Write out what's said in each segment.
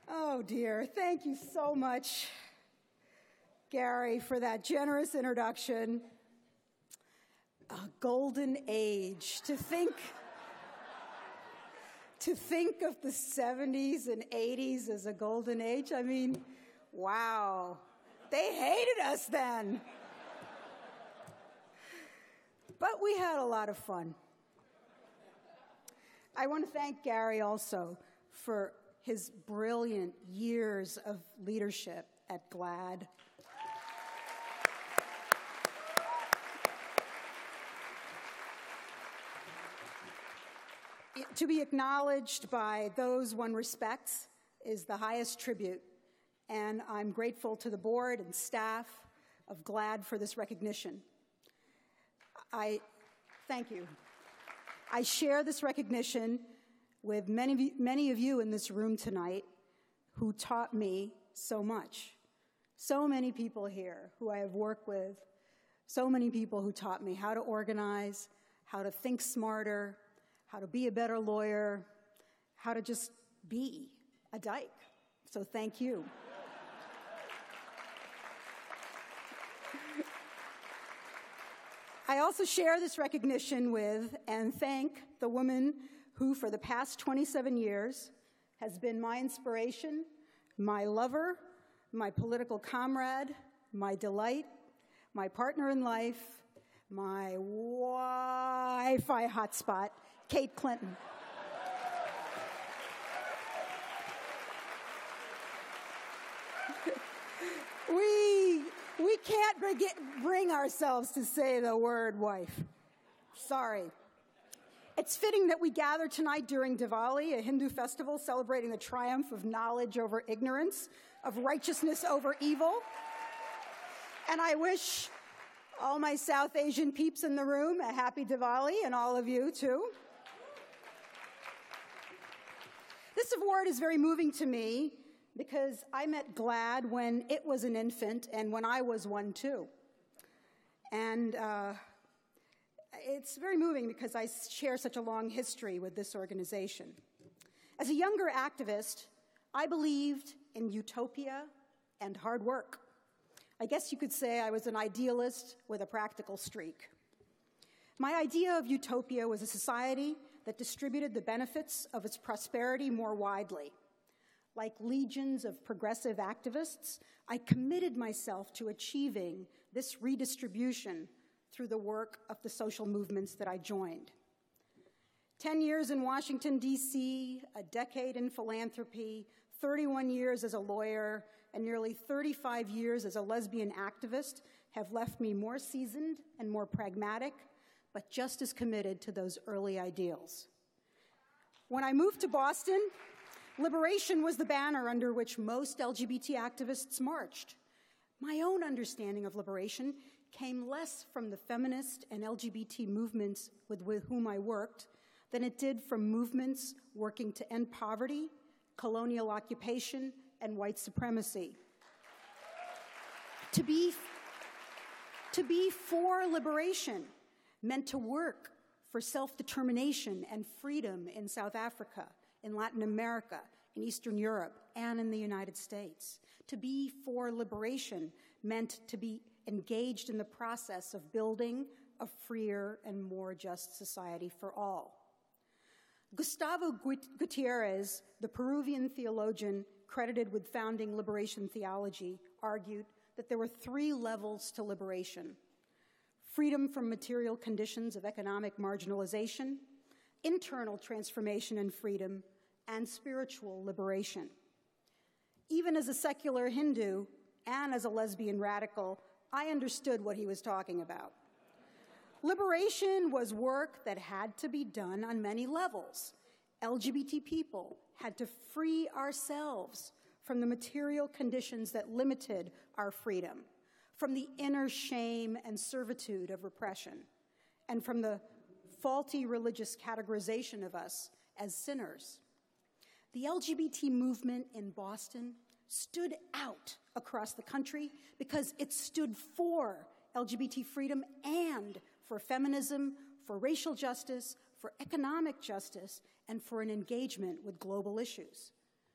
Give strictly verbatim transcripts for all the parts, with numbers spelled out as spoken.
Oh dear, thank you so much, Gary, for that generous introduction. A golden age. To think, to think of the seventies and eighties as a golden age, I mean, wow. They hated us then. But we had a lot of fun. I want to thank Gary also for his brilliant years of leadership at GLAAD. To be acknowledged by those one respects is the highest tribute, and I'm grateful to the board and staff of GLAAD for this recognition. I thank you. I share this recognition with many of you, many of you in this room tonight who taught me so much. So many people here who I have worked with, so many people who taught me how to organize, how to think smarter, how to be a better lawyer, how to just be a dyke. So thank you. I also share this recognition with and thank the woman who, for the past twenty-seven years, has been my inspiration, my lover, my political comrade, my delight, my partner in life, my Wi-Fi hotspot, Kate Clinton. we, we can't bring ourselves to say the word wife. Sorry. It's fitting that we gather tonight during Diwali, a Hindu festival celebrating the triumph of knowledge over ignorance, of righteousness over evil. And I wish all my South Asian peeps in the room a happy Diwali, and all of you too. This award is very moving to me because I met GLAAD when it was an infant and when I was one too. And uh, it's very moving because I share such a long history with this organization. As a younger activist, I believed in utopia and hard work. I guess you could say I was an idealist with a practical streak. My idea of utopia was a society that distributed the benefits of its prosperity more widely. Like legions of progressive activists, I committed myself to achieving this redistribution through the work of the social movements that I joined. Ten years in Washington, D C, a decade in philanthropy, thirty-one years as a lawyer, and nearly thirty-five years as a lesbian activist have left me more seasoned and more pragmatic, but just as committed to those early ideals. When I moved to Boston, liberation was the banner under which most L G B T activists marched. My own understanding of liberation came less from the feminist and L G B T movements with, with whom I worked than it did from movements working to end poverty, colonial occupation, and white supremacy. To be, to be for liberation meant to work for self-determination and freedom in South Africa, in Latin America, in Eastern Europe, and in the United States. To be for liberation meant to be engaged in the process of building a freer and more just society for all. Gustavo Gutierrez, the Peruvian theologian credited with founding liberation theology, argued that there were three levels to liberation: freedom from material conditions of economic marginalization, internal transformation and freedom, and spiritual liberation. Even as a secular Hindu and as a lesbian radical, I understood what he was talking about. Liberation was work that had to be done on many levels. L G B T people had to free ourselves from the material conditions that limited our freedom, from the inner shame and servitude of repression, and from the faulty religious categorization of us as sinners. The L G B T movement in Boston stood out across the country because it stood for L G B T freedom and for feminism, for racial justice, for economic justice, and for an engagement with global issues.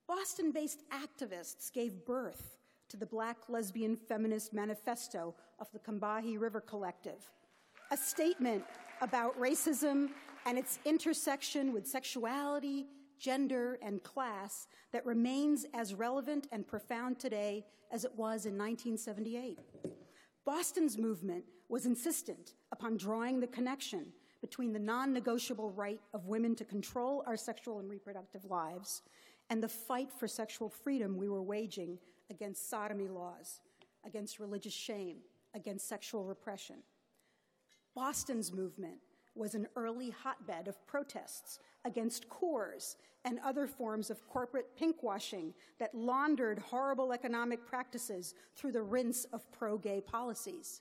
Boston-based activists gave birth to the Black Lesbian Feminist Manifesto of the Combahee River Collective, a statement about racism and its intersection with sexuality, gender, and class that remains as relevant and profound today as it was in nineteen seventy-eight. Boston's movement was insistent upon drawing the connection between the non-negotiable right of women to control our sexual and reproductive lives and the fight for sexual freedom we were waging against sodomy laws, against religious shame, against sexual repression. Boston's movement was an early hotbed of protests against Coors and other forms of corporate pinkwashing that laundered horrible economic practices through the rinse of pro-gay policies.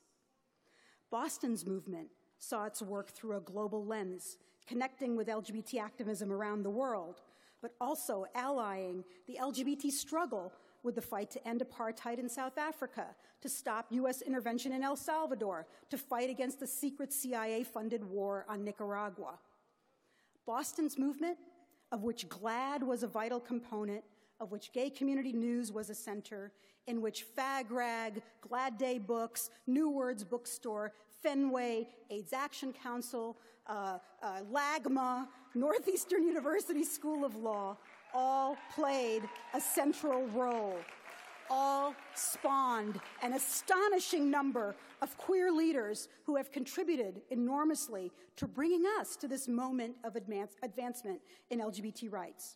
Boston's movement saw its work through a global lens, connecting with L G B T activism around the world, but also allying the L G B T struggle with the fight to end apartheid in South Africa, to stop U S intervention in El Salvador, to fight against the secret C I A-funded war on Nicaragua. Boston's movement, of which GLAAD was a vital component, of which Gay Community News was a center, in which FAGRAG, GLAAD Day Books, New Words Bookstore, Fenway, AIDS Action Council, uh, uh, LAGMA, Northeastern University School of Law, all played a central role. All spawned an astonishing number of queer leaders who have contributed enormously to bringing us to this moment of advance, advancement in L G B T rights.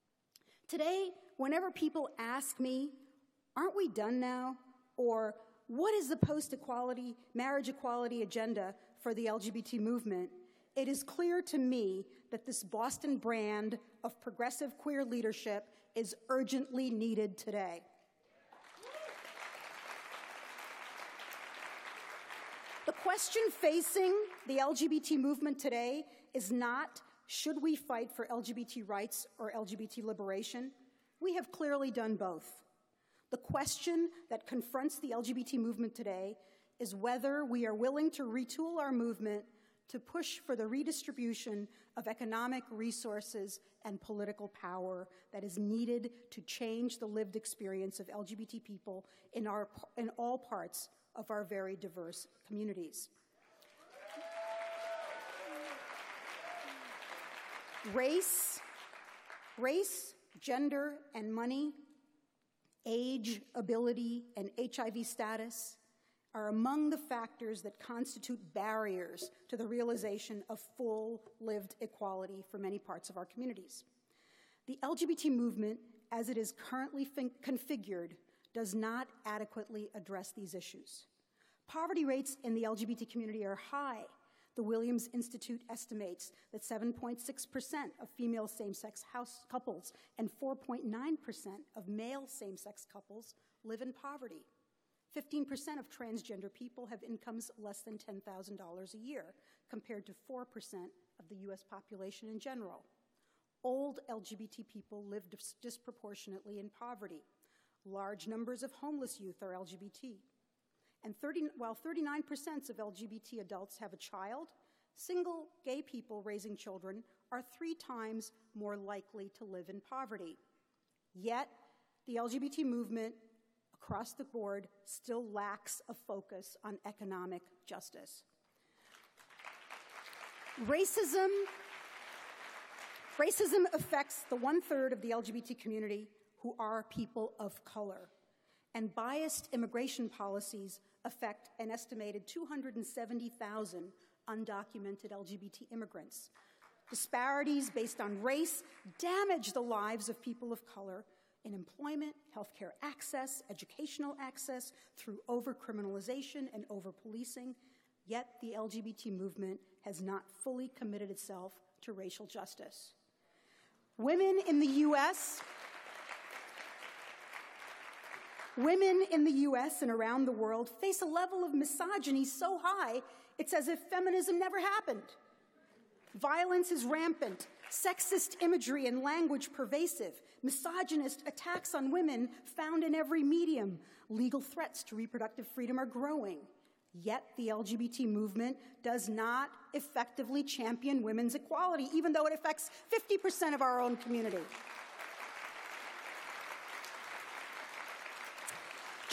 Today, whenever people ask me, aren't we done now? Or what is the post-equality, marriage equality agenda for the L G B T movement? It is clear to me that this Boston brand of progressive queer leadership is urgently needed today. The question facing the L G B T movement today is not, should we fight for L G B T rights or L G B T liberation? We have clearly done both. The question that confronts the L G B T movement today is whether we are willing to retool our movement to push for the redistribution of economic resources and political power that is needed to change the lived experience of L G B T people in, our, in all parts of our very diverse communities. Race, race, gender, and money, age, ability, and H I V status are among the factors that constitute barriers to the realization of full lived equality for many parts of our communities. The L G B T movement, as it is currently configured, does not adequately address these issues. Poverty rates in the L G B T community are high. The Williams Institute estimates that seven point six percent of female same-sex house couples and four point nine percent of male same-sex couples live in poverty. fifteen percent of transgender people have incomes less than ten thousand dollars a year, compared to four percent of the U S population in general. Old L G B T people live dis- disproportionately in poverty. Large numbers of homeless youth are L G B T. And thirty, while thirty-nine percent of L G B T adults have a child, single gay people raising children are three times more likely to live in poverty. Yet, the L G B T movement across the board still lacks a focus on economic justice. Racism, racism affects the one-third of the L G B T community who are people of color, and biased immigration policies affect an estimated two hundred seventy thousand undocumented L G B T immigrants. Disparities based on race damage the lives of people of color in employment, healthcare access, educational access, through over-criminalization and over-policing, yet the L G B T movement has not fully committed itself to racial justice. Women in the U S Women in the U S and around the world face a level of misogyny so high, it's as if feminism never happened. Violence is rampant, sexist imagery and language pervasive, misogynist attacks on women found in every medium, legal threats to reproductive freedom are growing. Yet the L G B T movement does not effectively champion women's equality, even though it affects fifty percent of our own community.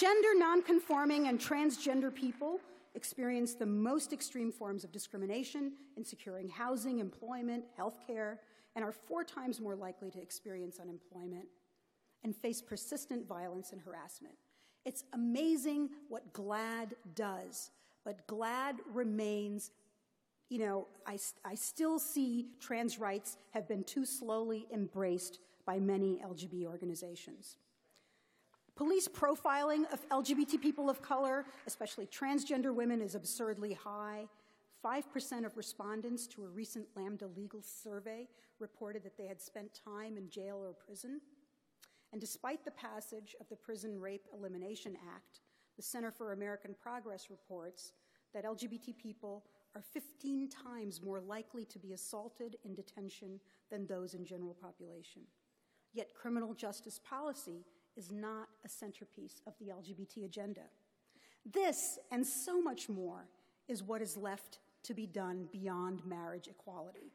Gender nonconforming and transgender people experience the most extreme forms of discrimination in securing housing, employment, health care, and are four times more likely to experience unemployment and face persistent violence and harassment. It's amazing what GLAAD does, but GLAAD remains, you know, I, I still see trans rights have been too slowly embraced by many L G B T organizations. Police profiling of L G B T people of color, especially transgender women, is absurdly high. five percent of respondents to a recent Lambda Legal survey reported that they had spent time in jail or prison. And despite the passage of the Prison Rape Elimination Act, the Center for American Progress reports that L G B T people are fifteen times more likely to be assaulted in detention than those in general population. Yet criminal justice policy is not a centerpiece of the L G B T agenda. This, and so much more, is what is left to be done beyond marriage equality.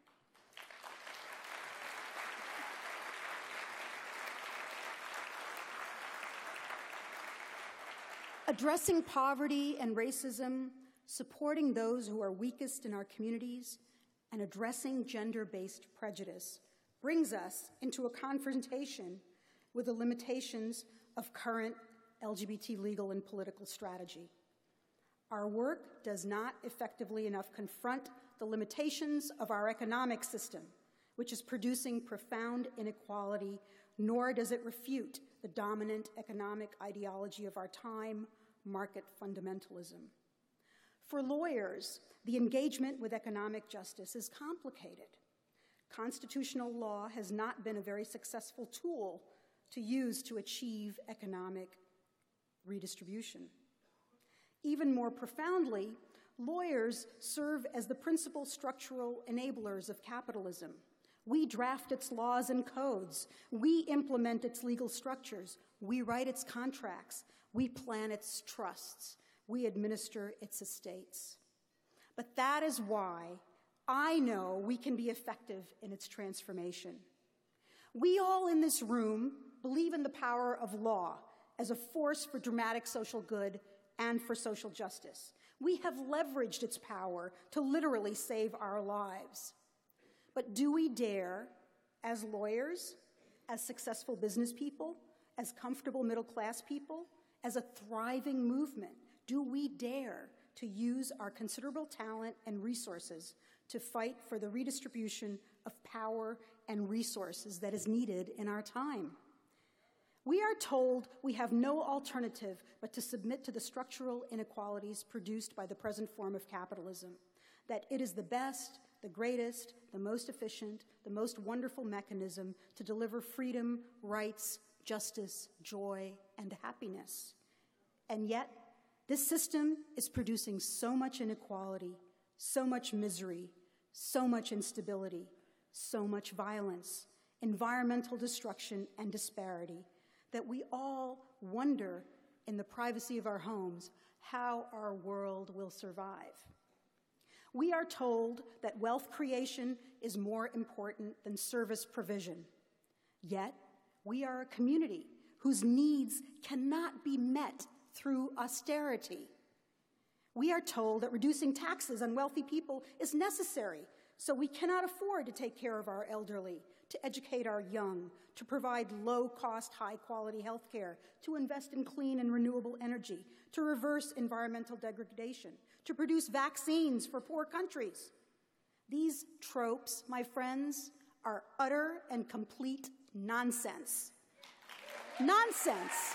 Addressing poverty and racism, supporting those who are weakest in our communities, and addressing gender-based prejudice brings us into a confrontation with the limitations of current L G B T legal and political strategy. Our work does not effectively enough confront the limitations of our economic system, which is producing profound inequality, nor does it refute the dominant economic ideology of our time, market fundamentalism. For lawyers, the engagement with economic justice is complicated. Constitutional law has not been a very successful tool to use to achieve economic redistribution. Even more profoundly, lawyers serve as the principal structural enablers of capitalism. We draft its laws and codes. We implement its legal structures. We write its contracts. We plan its trusts. We administer its estates. But that is why I know we can be effective in its transformation. We all in this room believe in the power of law as a force for dramatic social good and for social justice. We have leveraged its power to literally save our lives. But do we dare, as lawyers, as successful business people, as comfortable middle-class people, as a thriving movement, do we dare to use our considerable talent and resources to fight for the redistribution of power and resources that is needed in our time? We are told we have no alternative but to submit to the structural inequalities produced by the present form of capitalism, that it is the best, the greatest, the most efficient, the most wonderful mechanism to deliver freedom, rights, justice, joy, and happiness. And yet, this system is producing so much inequality, so much misery, so much instability, so much violence, environmental destruction, and disparity, that we all wonder in the privacy of our homes how our world will survive. We are told that wealth creation is more important than service provision. Yet, we are a community whose needs cannot be met through austerity. We are told that reducing taxes on wealthy people is necessary, so we cannot afford to take care of our elderly, to educate our young, to provide low-cost, high-quality health care, to invest in clean and renewable energy, to reverse environmental degradation, to produce vaccines for poor countries. These tropes, my friends, are utter and complete nonsense. Nonsense.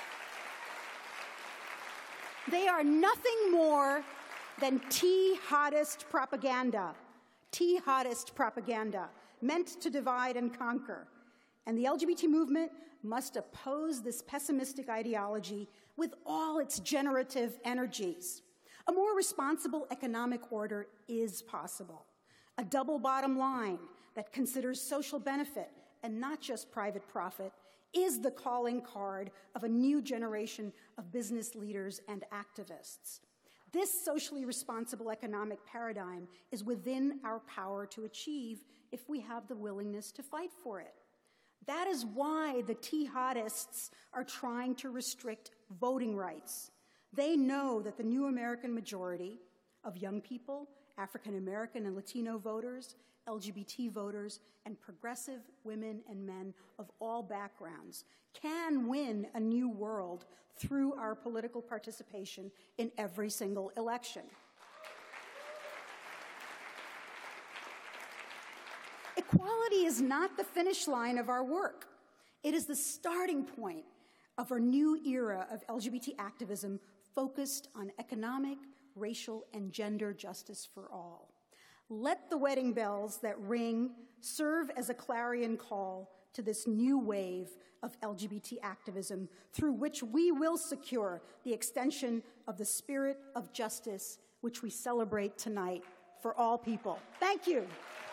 They are nothing more than tea-hottest propaganda. Tea-hottest propaganda, meant to divide and conquer. And the L G B T movement must oppose this pessimistic ideology with all its generative energies. A more responsible economic order is possible. A double bottom line that considers social benefit and not just private profit is the calling card of a new generation of business leaders and activists. This socially responsible economic paradigm is within our power to achieve if we have the willingness to fight for it. That is why the tea-hottists are trying to restrict voting rights. They know that the new American majority of young people, African American and Latino voters, L G B T voters, and progressive women and men of all backgrounds can win a new world through our political participation in every single election. Equality is not the finish line of our work. It is the starting point of our new era of L G B T activism focused on economic, racial, and gender justice for all. Let the wedding bells that ring serve as a clarion call to this new wave of L G B T activism through which we will secure the extension of the spirit of justice which we celebrate tonight for all people. Thank you.